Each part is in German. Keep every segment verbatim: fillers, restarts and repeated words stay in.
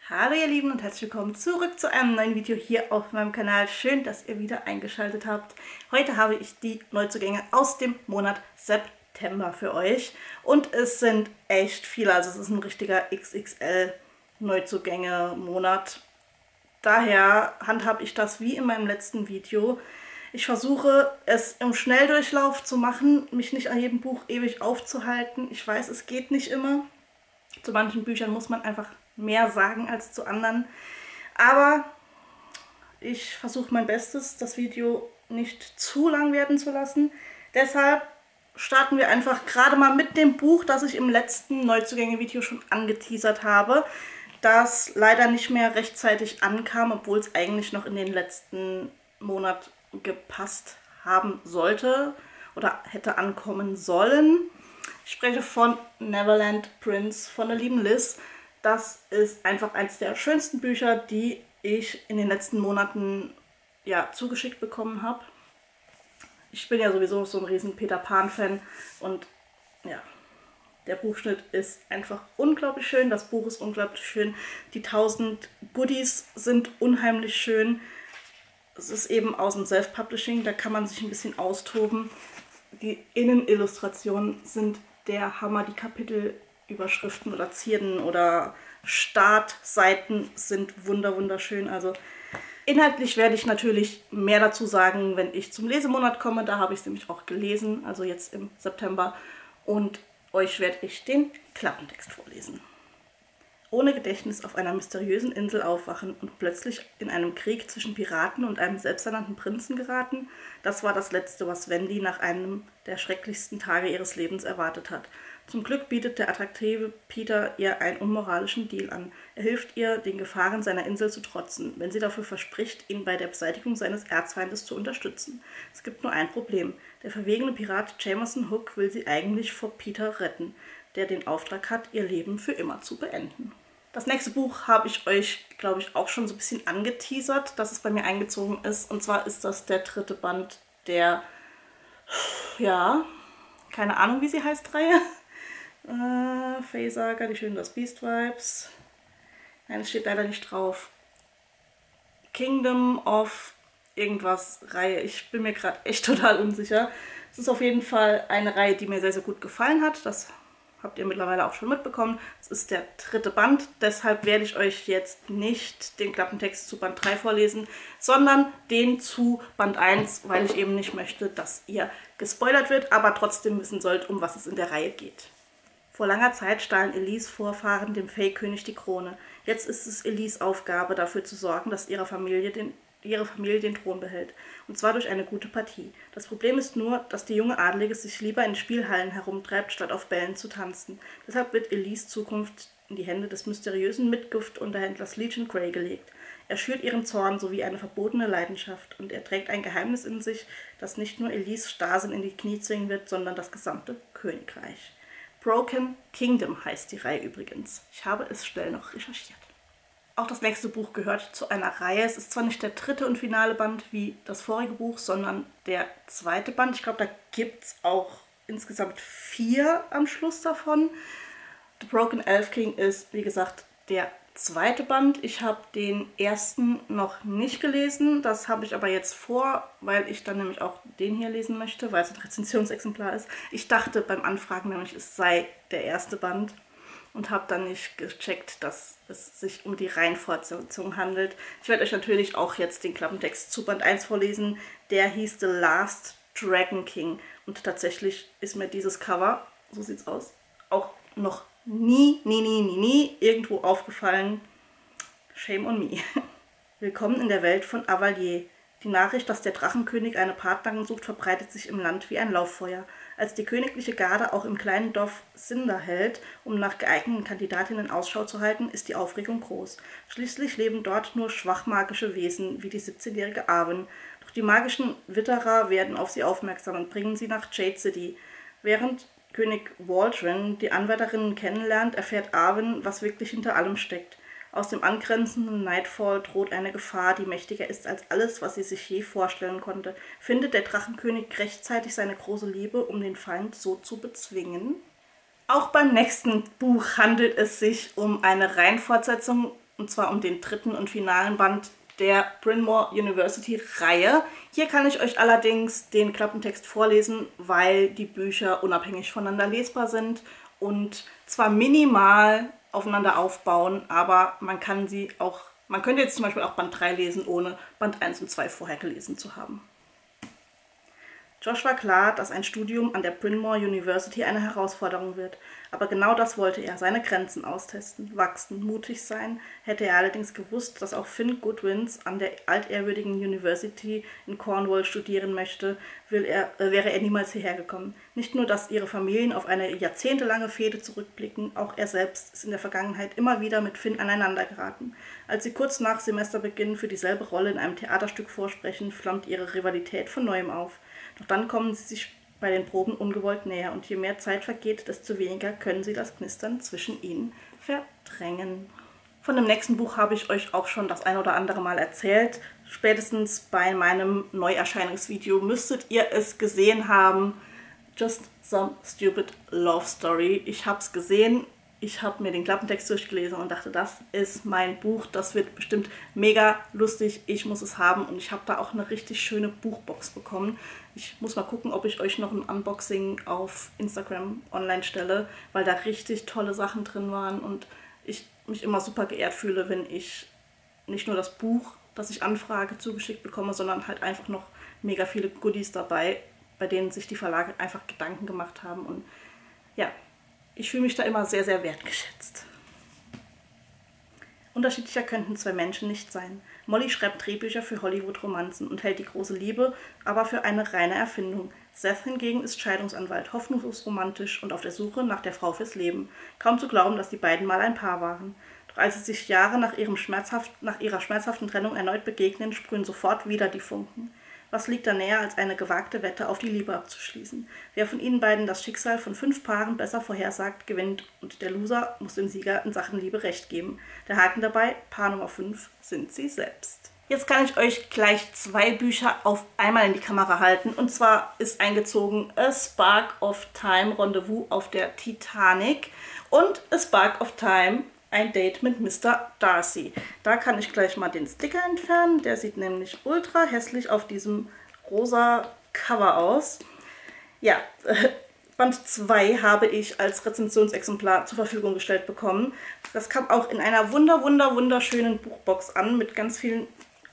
Hallo ihr Lieben und herzlich willkommen zurück zu einem neuen Video hier auf meinem Kanal. Schön, dass ihr wieder eingeschaltet habt. Heute habe ich die Neuzugänge aus dem Monat September für euch. Und es sind echt viele, also es ist ein richtiger X X L-Neuzugänge-Monat. Daher handhabe ich das wie in meinem letzten Video. Ich versuche es im Schnelldurchlauf zu machen, mich nicht an jedem Buch ewig aufzuhalten. Ich weiß, es geht nicht immer. Zu manchen Büchern muss man einfach mehr sagen als zu anderen. Aber ich versuche mein Bestes, das Video nicht zu lang werden zu lassen. Deshalb starten wir einfach gerade mal mit dem Buch, das ich im letzten Neuzugänge-Video schon angeteasert habe, das leider nicht mehr rechtzeitig ankam, obwohl es eigentlich noch in den letzten Monat gepasst haben sollte oder hätte ankommen sollen. Ich spreche von Neverland Prince von der lieben Liz. Das ist einfach eines der schönsten Bücher, die ich in den letzten Monaten ja, zugeschickt bekommen habe. Ich bin ja sowieso so ein riesen Peter Pan-Fan und ja, der Buchschnitt ist einfach unglaublich schön. Das Buch ist unglaublich schön. Die tausend Goodies sind unheimlich schön. Es ist eben aus dem Self-Publishing, da kann man sich ein bisschen austoben. Die Innenillustrationen sind der Hammer, die Kapitelüberschriften oder Zierden oder Startseiten sind wunder wunderschön. Also inhaltlich werde ich natürlich mehr dazu sagen, wenn ich zum Lesemonat komme. Da habe ich es nämlich auch gelesen, also jetzt im September. Und euch werde ich den Klappentext vorlesen. Ohne Gedächtnis auf einer mysteriösen Insel aufwachen und plötzlich in einem Krieg zwischen Piraten und einem selbsternannten Prinzen geraten, das war das Letzte, was Wendy nach einem der schrecklichsten Tage ihres Lebens erwartet hat. Zum Glück bietet der attraktive Peter ihr einen unmoralischen Deal an. Er hilft ihr, den Gefahren seiner Insel zu trotzen, wenn sie dafür verspricht, ihn bei der Beseitigung seines Erzfeindes zu unterstützen. Es gibt nur ein Problem. Der verwegene Pirat Jameson Hook will sie eigentlich vor Peter retten, der den Auftrag hat, ihr Leben für immer zu beenden. Das nächste Buch habe ich euch, glaube ich, auch schon so ein bisschen angeteasert, dass es bei mir eingezogen ist. Und zwar ist das der dritte Band der, ja, keine Ahnung, wie sie heißt, Reihe. Äh, Fae Saga, die Schöne das Beast Vibes. Nein, es steht leider nicht drauf. Kingdom of irgendwas Reihe. Ich bin mir gerade echt total unsicher. Es ist auf jeden Fall eine Reihe, die mir sehr, sehr gut gefallen hat. Das habt ihr mittlerweile auch schon mitbekommen. Es ist der dritte Band, deshalb werde ich euch jetzt nicht den Klappentext zu Band drei vorlesen, sondern den zu Band eins, weil ich eben nicht möchte, dass ihr gespoilert wird, aber trotzdem wissen sollt, um was es in der Reihe geht. Vor langer Zeit stahlen Elise Vorfahren dem Fey-König die Krone. Jetzt ist es Elise Aufgabe, dafür zu sorgen, dass ihre Familie den ihre Familie den Thron behält, und zwar durch eine gute Partie. Das Problem ist nur, dass die junge Adlige sich lieber in Spielhallen herumtreibt, statt auf Bällen zu tanzen. Deshalb wird Elise Zukunft in die Hände des mysteriösen Mitgiftunterhändlers Legion Grey gelegt. Er schürt ihren Zorn sowie eine verbotene Leidenschaft, und er trägt ein Geheimnis in sich, das nicht nur Elise Starrsinn in die Knie zwingen wird, sondern das gesamte Königreich. Broken Kingdom heißt die Reihe übrigens. Ich habe es schnell noch recherchiert. Auch das nächste Buch gehört zu einer Reihe. Es ist zwar nicht der dritte und finale Band wie das vorige Buch, sondern der zweite Band. Ich glaube, da gibt es auch insgesamt vier am Schluss davon. The Broken Elf King ist, wie gesagt, der zweite Band. Ich habe den ersten noch nicht gelesen. Das habe ich aber jetzt vor, weil ich dann nämlich auch den hier lesen möchte, weil es ein Rezensionsexemplar ist. Ich dachte beim Anfragen nämlich, es sei der erste Band. Und habe dann nicht gecheckt, dass es sich um die Reihenfortsetzung handelt. Ich werde euch natürlich auch jetzt den Klappentext zu Band eins vorlesen. Der hieß The Last Dragon King. Und tatsächlich ist mir dieses Cover, so sieht's aus, auch noch nie, nie, nie, nie, nie irgendwo aufgefallen. Shame on me. Willkommen in der Welt von Avalier. Die Nachricht, dass der Drachenkönig eine Partnerin sucht, verbreitet sich im Land wie ein Lauffeuer. Als die königliche Garde auch im kleinen Dorf Cinder hält, um nach geeigneten Kandidatinnen Ausschau zu halten, ist die Aufregung groß. Schließlich leben dort nur schwachmagische Wesen, wie die siebzehnjährige Arwen. Doch die magischen Witterer werden auf sie aufmerksam und bringen sie nach Jade City. Während König Waldron die Anwärterinnen kennenlernt, erfährt Arwen, was wirklich hinter allem steckt. Aus dem angrenzenden Nightfall droht eine Gefahr, die mächtiger ist als alles, was sie sich je vorstellen konnte. Findet der Drachenkönig rechtzeitig seine große Liebe, um den Feind so zu bezwingen? Auch beim nächsten Buch handelt es sich um eine Reihenfortsetzung und zwar um den dritten und finalen Band der Bryn Mawr University Reihe. Hier kann ich euch allerdings den Klappentext vorlesen, weil die Bücher unabhängig voneinander lesbar sind und zwar minimal aufeinander aufbauen, aber man kann sie auch, man könnte jetzt zum Beispiel auch Band drei lesen, ohne Band eins und zwei vorher gelesen zu haben. Josh war klar, dass ein Studium an der Bryn Mawr University eine Herausforderung wird, aber genau das wollte er, seine Grenzen austesten, wachsen, mutig sein. Hätte er allerdings gewusst, dass auch Finn Goodwins an der altehrwürdigen University in Cornwall studieren möchte, will er, äh, wäre er niemals hierher gekommen. Nicht nur, dass ihre Familien auf eine jahrzehntelange Fehde zurückblicken, auch er selbst ist in der Vergangenheit immer wieder mit Finn aneinander geraten. Als sie kurz nach Semesterbeginn für dieselbe Rolle in einem Theaterstück vorsprechen, flammt ihre Rivalität von neuem auf. Doch dann kommen sie sich bei den Proben ungewollt näher und je mehr Zeit vergeht, desto weniger können sie das Knistern zwischen ihnen verdrängen. Von dem nächsten Buch habe ich euch auch schon das ein oder andere Mal erzählt. Spätestens bei meinem Neuerscheinungsvideo müsstet ihr es gesehen haben. Just Some Stupid Love Story. Ich habe es gesehen. Ich habe mir den Klappentext durchgelesen und dachte, das ist mein Buch, das wird bestimmt mega lustig, ich muss es haben und ich habe da auch eine richtig schöne Buchbox bekommen. Ich muss mal gucken, ob ich euch noch ein Unboxing auf Instagram online stelle, weil da richtig tolle Sachen drin waren und ich mich immer super geehrt fühle, wenn ich nicht nur das Buch, das ich anfrage, zugeschickt bekomme, sondern halt einfach noch mega viele Goodies dabei, bei denen sich die Verlage einfach Gedanken gemacht haben und ja, ich fühle mich da immer sehr, sehr wertgeschätzt. Unterschiedlicher könnten zwei Menschen nicht sein. Molly schreibt Drehbücher für Hollywood-Romanzen und hält die große Liebe aber für eine reine Erfindung. Seth hingegen ist Scheidungsanwalt, hoffnungslos romantisch und auf der Suche nach der Frau fürs Leben. Kaum zu glauben, dass die beiden mal ein Paar waren. Doch als sie sich Jahre nach, ihrem schmerzhaft, nach ihrer schmerzhaften Trennung erneut begegnen, sprühen sofort wieder die Funken. Was liegt da näher, als eine gewagte Wette auf die Liebe abzuschließen? Wer von ihnen beiden das Schicksal von fünf Paaren besser vorhersagt, gewinnt und der Loser muss dem Sieger in Sachen Liebe recht geben. Der Haken dabei, Paar Nummer fünf sind sie selbst. Jetzt kann ich euch gleich zwei Bücher auf einmal in die Kamera halten. Und zwar ist eingezogen A Spark of Time, Rendezvous auf der Titanic und A Spark of Time, ein Date mit Mister Darcy. Da kann ich gleich mal den Sticker entfernen. Der sieht nämlich ultra hässlich auf diesem rosa Cover aus. Ja, Band zwei habe ich als Rezensionsexemplar zur Verfügung gestellt bekommen. Das kam auch in einer wunder, wunder, wunderschönen Buchbox an mit ganz vielen,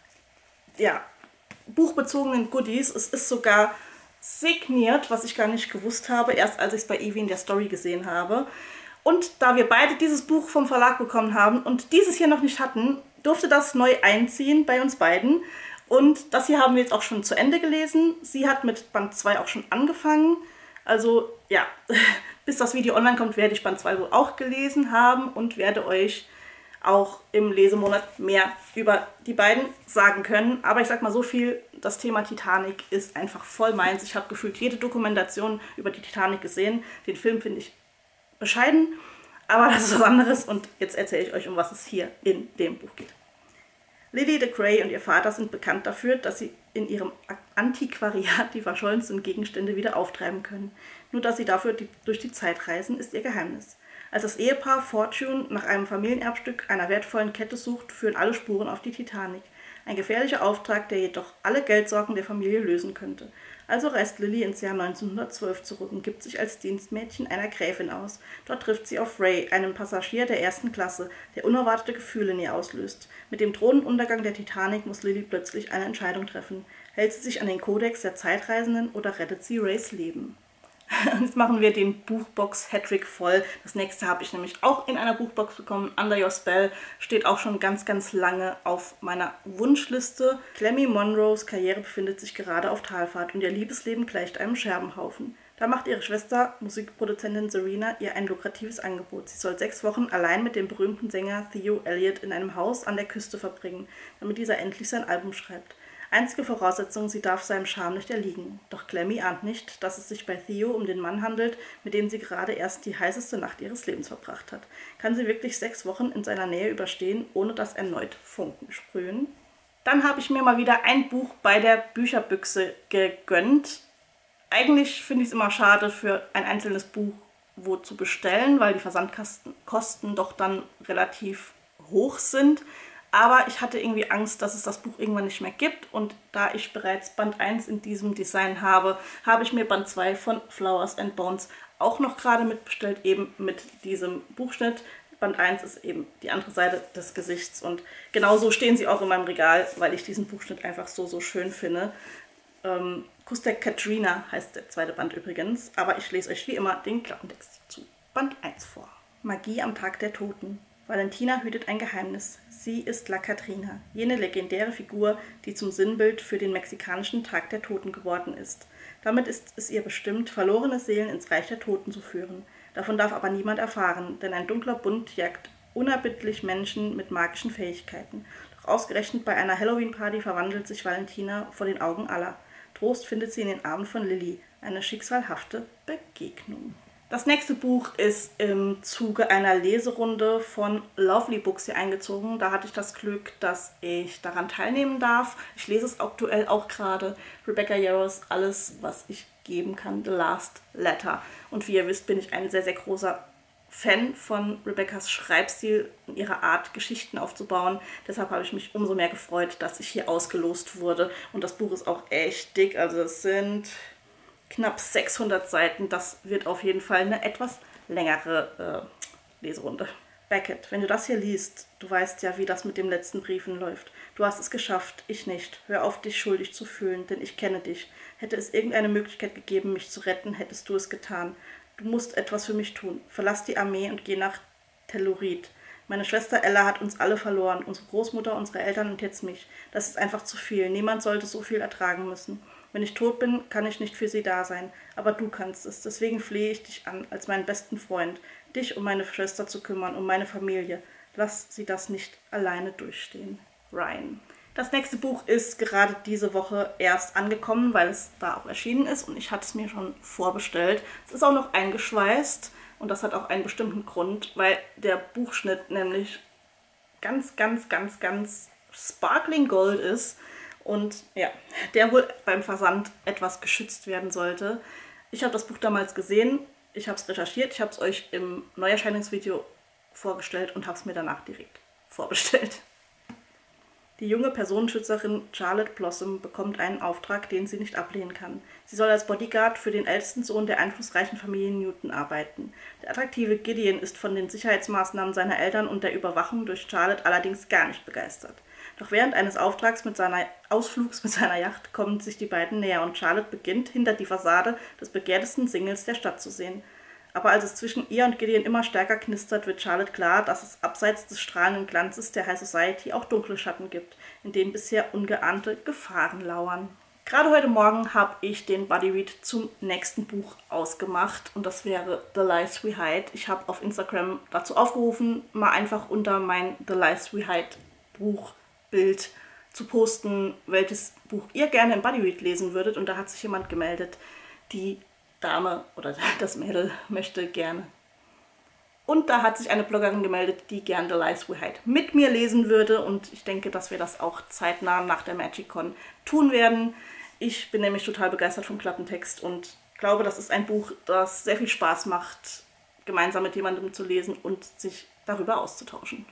ja, buchbezogenen Goodies. Es ist sogar signiert, was ich gar nicht gewusst habe, erst als ich es bei Eevee in der Story gesehen habe. Und da wir beide dieses Buch vom Verlag bekommen haben und dieses hier noch nicht hatten, durfte das neu einziehen bei uns beiden. Und das hier haben wir jetzt auch schon zu Ende gelesen. Sie hat mit Band zwei auch schon angefangen. Also ja, bis das Video online kommt, werde ich Band zwei wohl auch gelesen haben und werde euch auch im Lesemonat mehr über die beiden sagen können. Aber ich sag mal so viel, das Thema Titanic ist einfach voll meins. Ich habe gefühlt jede Dokumentation über die Titanic gesehen. Den Film finde ich bescheiden, aber das ist was anderes und jetzt erzähle ich euch, um was es hier in dem Buch geht. Lily de Grey und ihr Vater sind bekannt dafür, dass sie in ihrem Antiquariat die verschollensten Gegenstände wieder auftreiben können. Nur dass sie dafür die, durch die Zeit reisen, ist ihr Geheimnis. Als das Ehepaar Fortune nach einem Familienerbstück einer wertvollen Kette sucht, führen alle Spuren auf die Titanic. Ein gefährlicher Auftrag, der jedoch alle Geldsorgen der Familie lösen könnte. Also reist Lily ins Jahr neunzehnhundertzwölf zurück und gibt sich als Dienstmädchen einer Gräfin aus. Dort trifft sie auf Ray, einen Passagier der ersten Klasse, der unerwartete Gefühle in ihr auslöst. Mit dem drohenden Untergang der Titanic muss Lily plötzlich eine Entscheidung treffen. Hält sie sich an den Kodex der Zeitreisenden oder rettet sie Rays Leben? Jetzt machen wir den Buchbox-Hattrick voll. Das nächste habe ich nämlich auch in einer Buchbox bekommen. Under Your Spell steht auch schon ganz, ganz lange auf meiner Wunschliste. Clemmy Monroes Karriere befindet sich gerade auf Talfahrt und ihr Liebesleben gleicht einem Scherbenhaufen. Da macht ihre Schwester, Musikproduzentin Serena, ihr ein lukratives Angebot. Sie soll sechs Wochen allein mit dem berühmten Sänger Theo Elliott in einem Haus an der Küste verbringen, damit dieser endlich sein Album schreibt. Einzige Voraussetzung, sie darf seinem Charme nicht erliegen. Doch Clemmy ahnt nicht, dass es sich bei Theo um den Mann handelt, mit dem sie gerade erst die heißeste Nacht ihres Lebens verbracht hat. Kann sie wirklich sechs Wochen in seiner Nähe überstehen, ohne dass erneut Funken sprühen? Dann habe ich mir mal wieder ein Buch bei der Bücherbüchse gegönnt. Eigentlich finde ich es immer schade, für ein einzelnes Buch wo zu bestellen, weil die Versandkosten doch dann relativ hoch sind. Aber ich hatte irgendwie Angst, dass es das Buch irgendwann nicht mehr gibt. Und da ich bereits Band eins in diesem Design habe, habe ich mir Band zwei von Flowers and Bones auch noch gerade mitbestellt, eben mit diesem Buchschnitt. Band eins ist eben die andere Seite des Gesichts. Und genauso stehen sie auch in meinem Regal, weil ich diesen Buchschnitt einfach so, so schön finde. Ähm, Kuss der Katrina heißt der zweite Band übrigens. Aber ich lese euch wie immer den Klappentext zu Band eins vor. Magie am Tag der Toten. Valentina hütet ein Geheimnis. Sie ist La Catrina, jene legendäre Figur, die zum Sinnbild für den mexikanischen Tag der Toten geworden ist. Damit ist es ihr bestimmt, verlorene Seelen ins Reich der Toten zu führen. Davon darf aber niemand erfahren, denn ein dunkler Bund jagt unerbittlich Menschen mit magischen Fähigkeiten. Doch ausgerechnet bei einer Halloween-Party verwandelt sich Valentina vor den Augen aller. Trost findet sie in den Armen von Lily, eine schicksalhafte Begegnung. Das nächste Buch ist im Zuge einer Leserunde von Lovely Books hier eingezogen. Da hatte ich das Glück, dass ich daran teilnehmen darf. Ich lese es aktuell auch gerade. Rebecca Yarros, Alles, was ich geben kann, The Last Letter. Und wie ihr wisst, bin ich ein sehr, sehr großer Fan von Rebeccas Schreibstil und ihrer Art, Geschichten aufzubauen. Deshalb habe ich mich umso mehr gefreut, dass ich hier ausgelost wurde. Und das Buch ist auch echt dick. Also es sind knapp sechshundert Seiten. Das wird auf jeden Fall eine etwas längere äh, Leserunde. Beckett, wenn du das hier liest, du weißt ja, wie das mit dem letzten Briefen läuft. Du hast es geschafft, ich nicht. Hör auf, dich schuldig zu fühlen, denn ich kenne dich. Hätte es irgendeine Möglichkeit gegeben, mich zu retten, hättest du es getan. Du musst etwas für mich tun. Verlass die Armee und geh nach Tellurid. Meine Schwester Ella hat uns alle verloren. Unsere Großmutter, unsere Eltern und jetzt mich. Das ist einfach zu viel. Niemand sollte so viel ertragen müssen. Wenn ich tot bin, kann ich nicht für sie da sein. Aber du kannst es. Deswegen flehe ich dich an, als meinen besten Freund, dich um meine Schwester zu kümmern, um meine Familie. Lass sie das nicht alleine durchstehen. Ryan. Das nächste Buch ist gerade diese Woche erst angekommen, weil es da auch erschienen ist. Und ich hatte es mir schon vorbestellt. Es ist auch noch eingeschweißt. Und das hat auch einen bestimmten Grund, weil der Buchschnitt nämlich ganz, ganz, ganz, ganz sparkling gold ist. Und ja, der wohl beim Versand etwas geschützt werden sollte. Ich habe das Buch damals gesehen, ich habe es recherchiert, ich habe es euch im Neuerscheinungsvideo vorgestellt und habe es mir danach direkt vorbestellt. Die junge Personenschützerin Charlotte Blossom bekommt einen Auftrag, den sie nicht ablehnen kann. Sie soll als Bodyguard für den ältesten Sohn der einflussreichen Familie Newton arbeiten. Der attraktive Gideon ist von den Sicherheitsmaßnahmen seiner Eltern und der Überwachung durch Charlotte allerdings gar nicht begeistert. Doch während eines Auftrags mit seiner Ausflugs mit seiner Yacht kommen sich die beiden näher und Charlotte beginnt, hinter die Fassade des begehrtesten Singles der Stadt zu sehen. Aber als es zwischen ihr und Gideon immer stärker knistert, wird Charlotte klar, dass es abseits des strahlenden Glanzes der High Society auch dunkle Schatten gibt, in denen bisher ungeahnte Gefahren lauern. Gerade heute Morgen habe ich den Buddy Read zum nächsten Buch ausgemacht und das wäre The Lies We Hide. Ich habe auf Instagram dazu aufgerufen, mal einfach unter mein The Lies We Hide Buch Bild zu posten, welches Buch ihr gerne im Buddy Read lesen würdet. Und da hat sich jemand gemeldet, die Dame oder das Mädel möchte gerne. Und da hat sich eine Bloggerin gemeldet, die gerne The Lies We Hide mit mir lesen würde. Und ich denke, dass wir das auch zeitnah nach der MagicCon tun werden. Ich bin nämlich total begeistert vom Klappentext und glaube, das ist ein Buch, das sehr viel Spaß macht, gemeinsam mit jemandem zu lesen und sich darüber auszutauschen.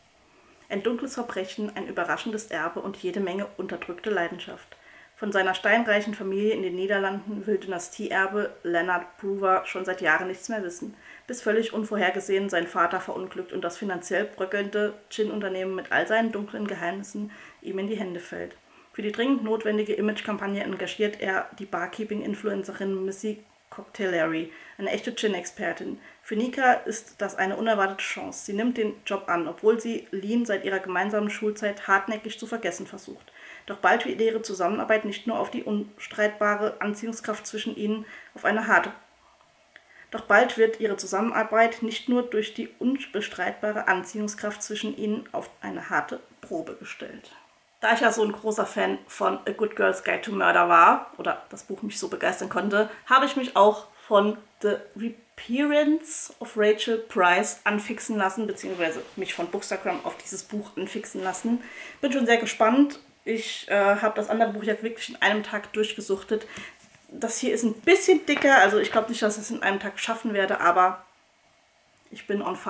Ein dunkles Verbrechen, ein überraschendes Erbe und jede Menge unterdrückte Leidenschaft. Von seiner steinreichen Familie in den Niederlanden will Dynastieerbe Leonard Brewer schon seit Jahren nichts mehr wissen, bis völlig unvorhergesehen sein Vater verunglückt und das finanziell bröckelnde Gin-Unternehmen mit all seinen dunklen Geheimnissen ihm in die Hände fällt. Für die dringend notwendige Image-Kampagne engagiert er die Barkeeping-Influencerin Missy Cocktailary, eine echte Gin-Expertin. Für Nika ist das eine unerwartete Chance. Sie nimmt den Job an, obwohl sie Lean seit ihrer gemeinsamen Schulzeit hartnäckig zu vergessen versucht. Doch bald wird ihre Zusammenarbeit nicht nur auf die unstreitbare Anziehungskraft zwischen ihnen auf eine harte. Doch bald wird ihre Zusammenarbeit nicht nur durch die unbestreitbare Anziehungskraft zwischen ihnen auf eine harte Probe gestellt. Da ich ja so ein großer Fan von A Good Girl's Guide to Murder war, oder das Buch mich so begeistern konnte, habe ich mich auch von The Reappearance of Rachel Price anfixen lassen, beziehungsweise mich von Bookstagram auf dieses Buch anfixen lassen. Bin schon sehr gespannt. Ich äh, habe das andere Buch ja wirklich in einem Tag durchgesuchtet. Das hier ist ein bisschen dicker, also ich glaube nicht, dass ich es in einem Tag schaffen werde, aber ich bin on fire.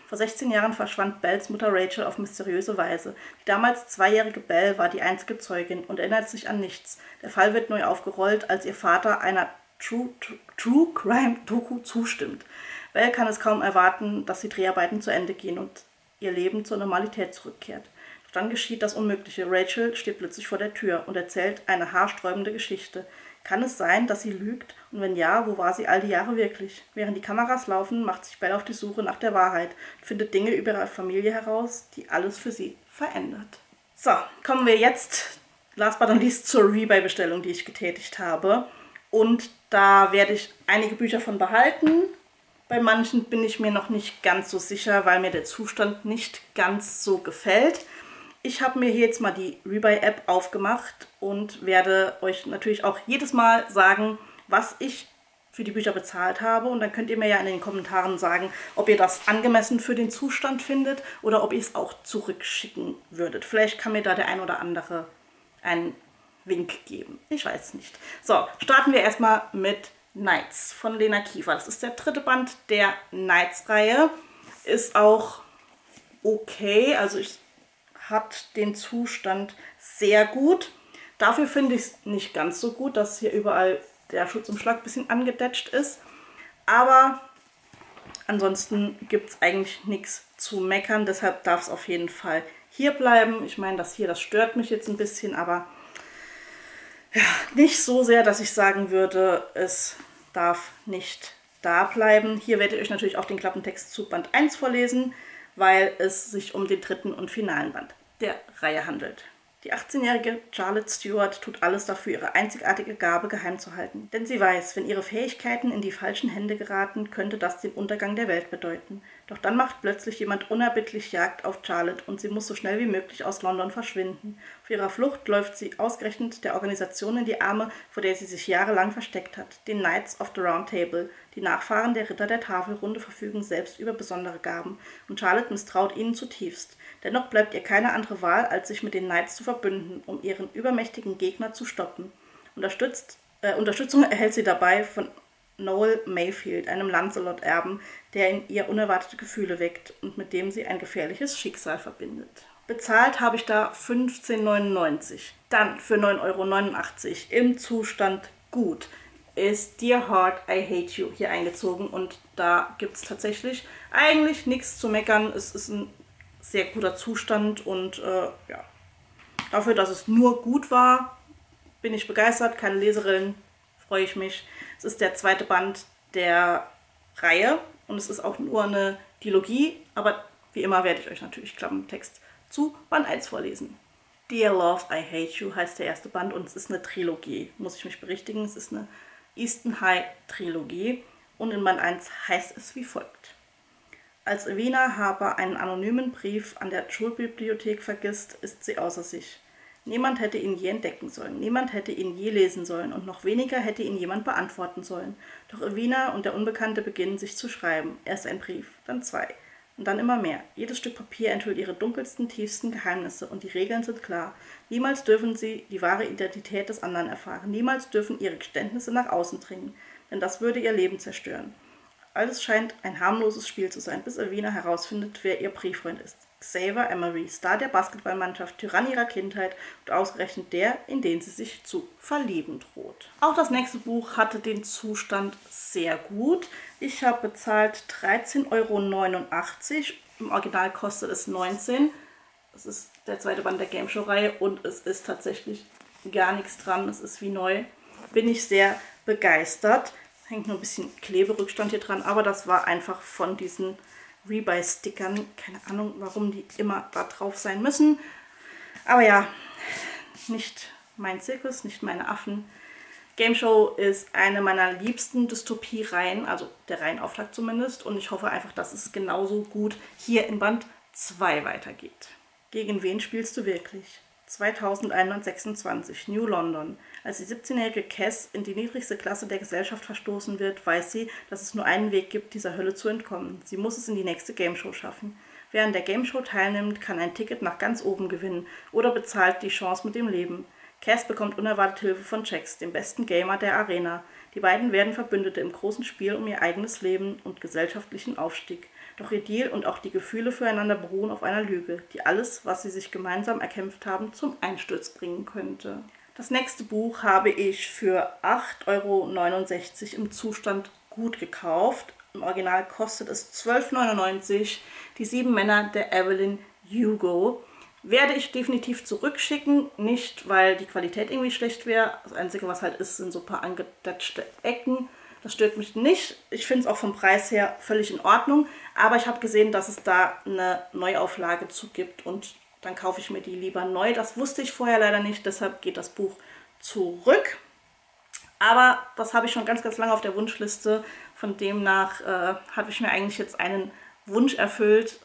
Vor sechzehn Jahren verschwand Bells Mutter Rachel auf mysteriöse Weise. Die damals zweijährige Belle war die einzige Zeugin und erinnert sich an nichts. Der Fall wird neu aufgerollt, als ihr Vater einer True, True, True Crime Doku zustimmt. Belle kann es kaum erwarten, dass die Dreharbeiten zu Ende gehen und ihr Leben zur Normalität zurückkehrt. Doch dann geschieht das Unmögliche. Rachel steht plötzlich vor der Tür und erzählt eine haarsträubende Geschichte. Kann es sein, dass sie lügt? Und wenn ja, wo war sie all die Jahre wirklich? Während die Kameras laufen, macht sich Belle auf die Suche nach der Wahrheit und findet Dinge über ihre Familie heraus, die alles für sie verändert. So, kommen wir jetzt, last but not least, zur Rebuy-Bestellung, die ich getätigt habe. Und da werde ich einige Bücher von behalten. Bei manchen bin ich mir noch nicht ganz so sicher, weil mir der Zustand nicht ganz so gefällt. Ich habe mir hier jetzt mal die Rebuy-App aufgemacht und werde euch natürlich auch jedes Mal sagen, was ich für die Bücher bezahlt habe. Und dann könnt ihr mir ja in den Kommentaren sagen, ob ihr das angemessen für den Zustand findet oder ob ihr es auch zurückschicken würdet. Vielleicht kann mir da der ein oder andere einen Wink geben. Ich weiß nicht. So, starten wir erstmal mit Nights von Lena Kiefer. Das ist der dritte Band der Nights-Reihe. Ist auch okay, also ich hat den Zustand sehr gut. Dafür finde ich es nicht ganz so gut, dass hier überall der Schutzumschlag ein bisschen angedetscht ist. Aber ansonsten gibt es eigentlich nichts zu meckern. Deshalb darf es auf jeden Fall hier bleiben. Ich meine, das hier, das stört mich jetzt ein bisschen, aber ja, nicht so sehr, dass ich sagen würde, es darf nicht da bleiben. Hier werde ich euch natürlich auch den Klappentext zu Band eins vorlesen, weil es sich um den dritten und finalen Band der Reihe handelt. Die achtzehnjährige Charlotte Stewart tut alles dafür, ihre einzigartige Gabe geheim zu halten. Denn sie weiß, wenn ihre Fähigkeiten in die falschen Hände geraten, könnte das den Untergang der Welt bedeuten. Doch dann macht plötzlich jemand unerbittlich Jagd auf Charlotte und sie muss so schnell wie möglich aus London verschwinden. Auf ihrer Flucht läuft sie ausgerechnet der Organisation in die Arme, vor der sie sich jahrelang versteckt hat, den Knights of the Round Table. Die Nachfahren der Ritter der Tafelrunde verfügen selbst über besondere Gaben und Charlotte misstraut ihnen zutiefst. Dennoch bleibt ihr keine andere Wahl, als sich mit den Knights zu verbünden, um ihren übermächtigen Gegner zu stoppen. Unterstützt, äh, Unterstützung erhält sie dabei von Noel Mayfield, einem Lancelot-Erben, der in ihr unerwartete Gefühle weckt und mit dem sie ein gefährliches Schicksal verbindet. Bezahlt habe ich da fünfzehn neunundneunzig. Dann für neun Euro neunundachtzig im Zustand gut ist Dear Heart, I Hate You hier eingezogen und da gibt es tatsächlich eigentlich nichts zu meckern. Es ist ein sehr guter Zustand und äh, ja, dafür, dass es nur gut war, bin ich begeistert. Keine Leserillen, freue ich mich. Es ist der zweite Band der Reihe und es ist auch nur eine Dilogie, aber wie immer werde ich euch natürlich Klappentext zu Band eins vorlesen. Dear Love, I Hate You heißt der erste Band und es ist eine Trilogie, muss ich mich berichtigen. Es ist eine Easton High Trilogie und in Band eins heißt es wie folgt. Als Evina Harper einen anonymen Brief an der Schulbibliothek vergisst, ist sie außer sich. Niemand hätte ihn je entdecken sollen, niemand hätte ihn je lesen sollen und noch weniger hätte ihn jemand beantworten sollen. Doch Evina und der Unbekannte beginnen sich zu schreiben. Erst ein Brief, dann zwei und dann immer mehr. Jedes Stück Papier enthüllt ihre dunkelsten, tiefsten Geheimnisse und die Regeln sind klar. Niemals dürfen sie die wahre Identität des anderen erfahren, niemals dürfen ihre Geständnisse nach außen dringen, denn das würde ihr Leben zerstören. Alles scheint ein harmloses Spiel zu sein, bis Evina herausfindet, wer ihr Brieffreund ist. Xavier Emery, Star der Basketballmannschaft, Tyrann ihrer Kindheit und ausgerechnet der, in den sie sich zu verlieben droht. Auch das nächste Buch hatte den Zustand sehr gut. Ich habe bezahlt dreizehn Euro neunundachtzig, im Original kostet es neunzehn. Das ist der zweite Band der Game Show-Reihe und es ist tatsächlich gar nichts dran, es ist wie neu. Bin ich sehr begeistert. Hängt nur ein bisschen Kleberückstand hier dran, aber das war einfach von diesen Rebuy-Stickern. Keine Ahnung, warum die immer da drauf sein müssen. Aber ja, nicht mein Zirkus, nicht meine Affen. Game Show ist eine meiner liebsten Dystopie-Reihen, also der Reihenauftakt zumindest. Und ich hoffe einfach, dass es genauso gut hier in Band zwei weitergeht. Gegen wen spielst du wirklich? zweitausendeinhundertsechsundzwanzig, New London. Als die siebzehnjährige Cass in die niedrigste Klasse der Gesellschaft verstoßen wird, weiß sie, dass es nur einen Weg gibt, dieser Hölle zu entkommen. Sie muss es in die nächste Gameshow schaffen. Wer an der Gameshow teilnimmt, kann ein Ticket nach ganz oben gewinnen oder bezahlt die Chance mit dem Leben. Cass bekommt unerwartet Hilfe von Jax, dem besten Gamer der Arena. Die beiden werden Verbündete im großen Spiel um ihr eigenes Leben und gesellschaftlichen Aufstieg. Doch ihr Deal und auch die Gefühle füreinander beruhen auf einer Lüge, die alles, was sie sich gemeinsam erkämpft haben, zum Einsturz bringen könnte. Das nächste Buch habe ich für acht Euro neunundsechzig im Zustand gut gekauft. Im Original kostet es zwölf neunundneunzig. Die sieben Männer der Evelyn Hugo. Werde ich definitiv zurückschicken, nicht weil die Qualität irgendwie schlecht wäre. Das Einzige, was halt ist, sind so ein paar angedetschte Ecken. Das stört mich nicht. Ich finde es auch vom Preis her völlig in Ordnung. Aber ich habe gesehen, dass es da eine Neuauflage zu gibt und dann kaufe ich mir die lieber neu. Das wusste ich vorher leider nicht, deshalb geht das Buch zurück. Aber das habe ich schon ganz, ganz lange auf der Wunschliste. Von demnach äh, habe ich mir eigentlich jetzt einen Wunsch erfüllt,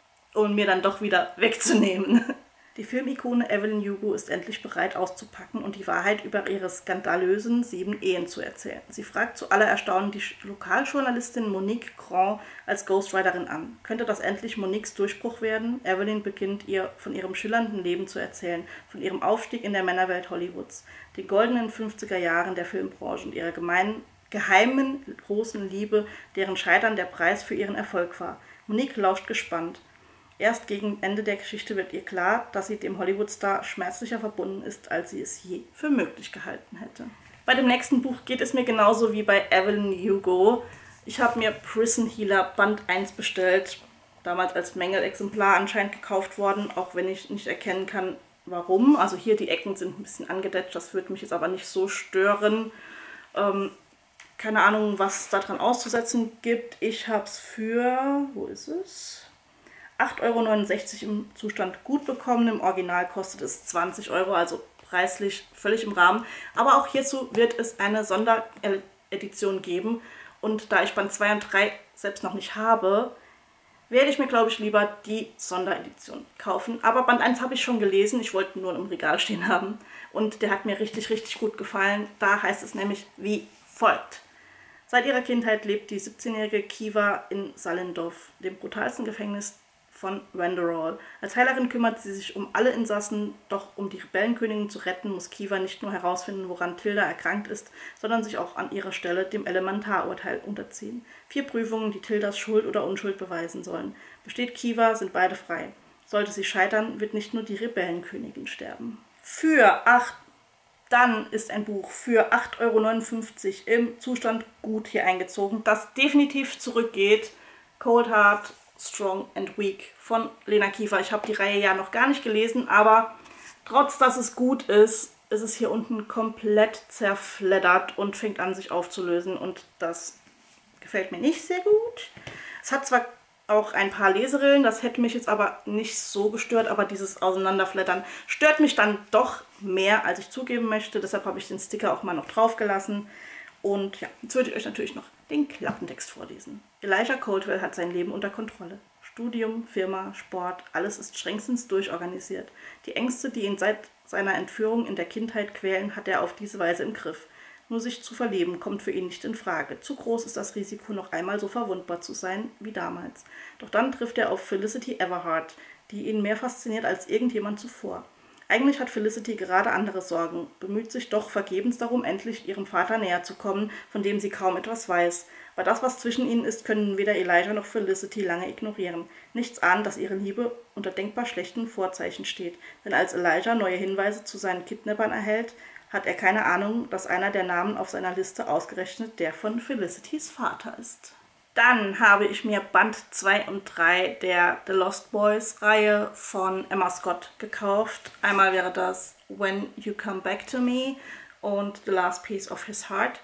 um mir dann doch wieder wegzunehmen. Die Filmikone Evelyn Hugo ist endlich bereit auszupacken und die Wahrheit über ihre skandalösen sieben Ehen zu erzählen. Sie fragt zu aller Erstaunen die Lokaljournalistin Monique Grand als Ghostwriterin an. Könnte das endlich Moniques Durchbruch werden? Evelyn beginnt ihr von ihrem schillernden Leben zu erzählen, von ihrem Aufstieg in der Männerwelt Hollywoods, den goldenen fünfziger Jahren der Filmbranche und ihrer gemeinen, geheimen großen Liebe, deren Scheitern der Preis für ihren Erfolg war. Monique lauscht gespannt. Erst gegen Ende der Geschichte wird ihr klar, dass sie dem Hollywood-Star schmerzlicher verbunden ist, als sie es je für möglich gehalten hätte. Bei dem nächsten Buch geht es mir genauso wie bei Evelyn Hugo. Ich habe mir Prison Healer Band eins bestellt, damals als Mängelexemplar anscheinend gekauft worden, auch wenn ich nicht erkennen kann, warum. Also hier die Ecken sind ein bisschen angedetscht, das würde mich jetzt aber nicht so stören. Ähm, keine Ahnung, was es daran auszusetzen gibt. Ich habe es für, wo ist es? acht Euro neunundsechzig im Zustand gut bekommen. Im Original kostet es zwanzig Euro, also preislich völlig im Rahmen. Aber auch hierzu wird es eine Sonderedition geben. Und da ich Band zwei und drei selbst noch nicht habe, werde ich mir, glaube ich, lieber die Sonderedition kaufen. Aber Band eins habe ich schon gelesen. Ich wollte nur im Regal stehen haben. Und der hat mir richtig, richtig gut gefallen. Da heißt es nämlich wie folgt. Seit ihrer Kindheit lebt die siebzehnjährige Kiva in Sallendorf, dem brutalsten Gefängnis von Wenderall. Als Heilerin kümmert sie sich um alle Insassen, doch um die Rebellenkönigin zu retten, muss Kiva nicht nur herausfinden, woran Tilda erkrankt ist, sondern sich auch an ihrer Stelle dem Elementarurteil unterziehen. Vier Prüfungen, die Tildas Schuld oder Unschuld beweisen sollen. Besteht Kiva, sind beide frei. Sollte sie scheitern, wird nicht nur die Rebellenkönigin sterben. Für acht Dann ist ein Buch für acht Euro neunundfünfzig im Zustand gut hier eingezogen, das definitiv zurückgeht. Cold Heart, Strong and Weak von Lena Kiefer. Ich habe die Reihe ja noch gar nicht gelesen, aber trotz dass es gut ist, ist es hier unten komplett zerfleddert und fängt an sich aufzulösen und das gefällt mir nicht sehr gut. Es hat zwar auch ein paar Leserillen, das hätte mich jetzt aber nicht so gestört, aber dieses Auseinanderfleddern stört mich dann doch mehr, als ich zugeben möchte. Deshalb habe ich den Sticker auch mal noch drauf gelassen. Und ja, jetzt würde ich euch natürlich noch den Klappentext vorlesen. Elijah Coldwell hat sein Leben unter Kontrolle. Studium, Firma, Sport, alles ist strengstens durchorganisiert. Die Ängste, die ihn seit seiner Entführung in der Kindheit quälen, hat er auf diese Weise im Griff. Nur sich zu verlieben kommt für ihn nicht in Frage. Zu groß ist das Risiko, noch einmal so verwundbar zu sein wie damals. Doch dann trifft er auf Felicity Everhart, die ihn mehr fasziniert als irgendjemand zuvor. Eigentlich hat Felicity gerade andere Sorgen, bemüht sich doch vergebens darum, endlich ihrem Vater näher zu kommen, von dem sie kaum etwas weiß. Aber das, was zwischen ihnen ist, können weder Elijah noch Felicity lange ignorieren. Nichts ahnen, dass ihre Liebe unter denkbar schlechten Vorzeichen steht. Denn als Elijah neue Hinweise zu seinen Kidnappern erhält, hat er keine Ahnung, dass einer der Namen auf seiner Liste ausgerechnet der von Felicitys Vater ist. Dann habe ich mir Band zwei und drei der The Lost Boys Reihe von Emma Scott gekauft. Einmal wäre das When You Come Back to Me und The Last Piece of His Heart.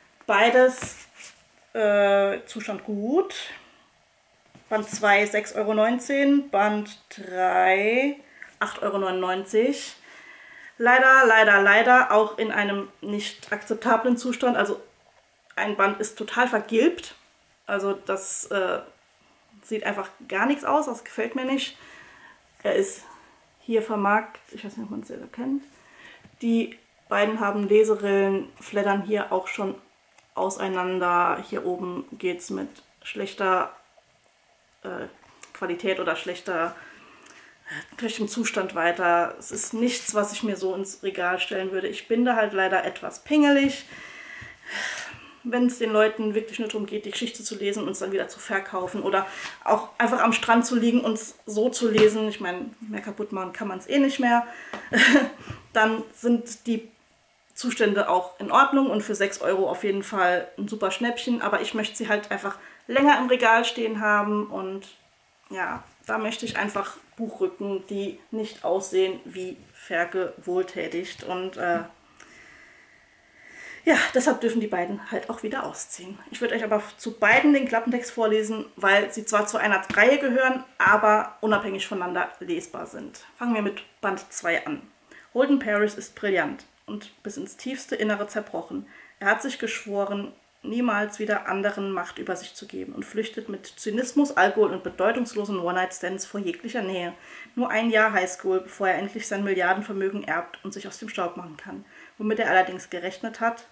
Beides äh, Zustand gut. Band zwei sechs Euro neunzehn, Band drei acht Euro neunundneunzig. Leider, leider, leider auch in einem nicht akzeptablen Zustand. Also ein Band ist total vergilbt. Also das äh, sieht einfach gar nichts aus, das gefällt mir nicht. Er ist hier vermarkt, ich weiß nicht, ob man es selber kennt. Die beiden haben Leserillen, fleddern hier auch schon auseinander. Hier oben geht es mit schlechter äh, Qualität oder schlechter schlechtem Zustand weiter. Es ist nichts, was ich mir so ins Regal stellen würde. Ich bin da halt leider etwas pingelig. wenn es den Leuten wirklich nur darum geht, die Geschichte zu lesen und es dann wieder zu verkaufen oder auch einfach am Strand zu liegen und es so zu lesen, ich meine, mehr kaputt machen kann man es eh nicht mehr, dann sind die Zustände auch in Ordnung und für sechs Euro auf jeden Fall ein super Schnäppchen, aber ich möchte sie halt einfach länger im Regal stehen haben und ja, da möchte ich einfach Buchrücken, die nicht aussehen wie Ferke wohltätigt und äh, ja, deshalb dürfen die beiden halt auch wieder ausziehen. Ich würde euch aber zu beiden den Klappentext vorlesen, weil sie zwar zu einer Reihe gehören, aber unabhängig voneinander lesbar sind. Fangen wir mit Band zwei an. Holden Paris ist brillant und bis ins tiefste Innere zerbrochen. Er hat sich geschworen, niemals wieder anderen Macht über sich zu geben und flüchtet mit Zynismus, Alkohol und bedeutungslosen One-Night-Stands vor jeglicher Nähe. Nur ein Jahr Highschool, bevor er endlich sein Milliardenvermögen erbt und sich aus dem Staub machen kann. Womit er allerdings gerechnet hat,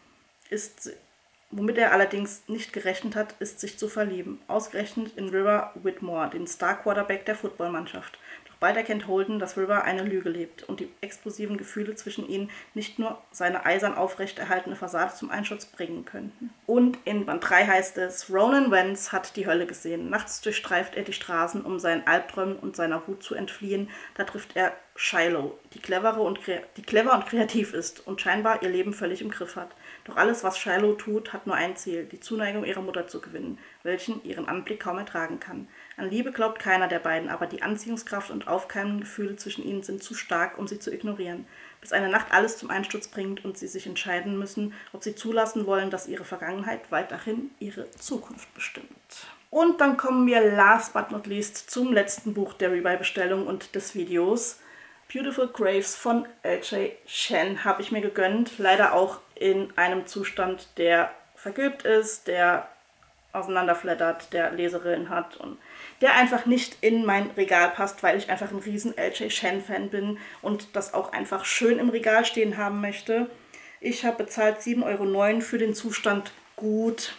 ist, womit er allerdings nicht gerechnet hat, ist sich zu verlieben. Ausgerechnet in River Whitmore, den Star-Quarterback der Footballmannschaft. Doch bald erkennt Holden, dass River eine Lüge lebt und die explosiven Gefühle zwischen ihnen nicht nur seine eisern aufrechterhaltene Fassade zum Einsturz bringen könnten. Und in Band drei heißt es, Ronan Wentz hat die Hölle gesehen. Nachts durchstreift er die Straßen, um seinen Albträumen und seiner Wut zu entfliehen. Da trifft er Shiloh, die, clevere und die clever und kreativ ist und scheinbar ihr Leben völlig im Griff hat. Doch alles, was Shiloh tut, hat nur ein Ziel, die Zuneigung ihrer Mutter zu gewinnen, welchen ihren Anblick kaum ertragen kann. An Liebe glaubt keiner der beiden, aber die Anziehungskraft und aufkeimenden Gefühle zwischen ihnen sind zu stark, um sie zu ignorieren. Bis eine Nacht alles zum Einsturz bringt und sie sich entscheiden müssen, ob sie zulassen wollen, dass ihre Vergangenheit weiterhin ihre Zukunft bestimmt. Und dann kommen wir last but not least zum letzten Buch der Rebuy-Bestellung und des Videos. Beautiful Graves von L J Chen habe ich mir gegönnt, leider auch in einem Zustand, der vergilbt ist, der auseinanderflattert, der Leserillen hat und der einfach nicht in mein Regal passt, weil ich einfach ein riesen L J Chen-Fan bin und das auch einfach schön im Regal stehen haben möchte. Ich habe bezahlt sieben Euro neun für den Zustand gut.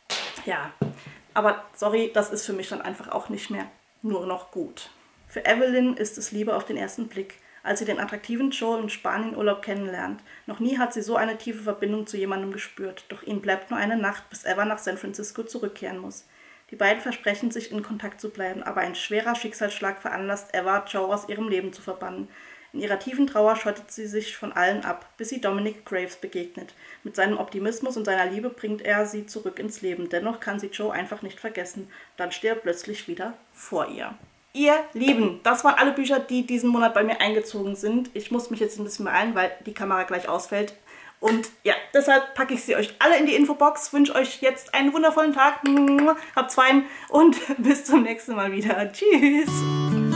Ja, aber sorry, das ist für mich dann einfach auch nicht mehr nur noch gut. Für Evelyn ist es Liebe auf den ersten Blick, als sie den attraktiven Joe im Spanienurlaub kennenlernt. Noch nie hat sie so eine tiefe Verbindung zu jemandem gespürt, doch ihnen bleibt nur eine Nacht, bis Eva nach San Francisco zurückkehren muss. Die beiden versprechen sich, in Kontakt zu bleiben, aber ein schwerer Schicksalsschlag veranlasst Eva, Joe aus ihrem Leben zu verbannen. In ihrer tiefen Trauer schottet sie sich von allen ab, bis sie Dominic Graves begegnet. Mit seinem Optimismus und seiner Liebe bringt er sie zurück ins Leben. Dennoch kann sie Joe einfach nicht vergessen. Dann steht er plötzlich wieder vor ihr. Ihr Lieben, das waren alle Bücher, die diesen Monat bei mir eingezogen sind. Ich muss mich jetzt ein bisschen beeilen, weil die Kamera gleich ausfällt. Und ja, deshalb packe ich sie euch alle in die Infobox. Wünsche euch jetzt einen wundervollen Tag. Habt fein und bis zum nächsten Mal wieder. Tschüss!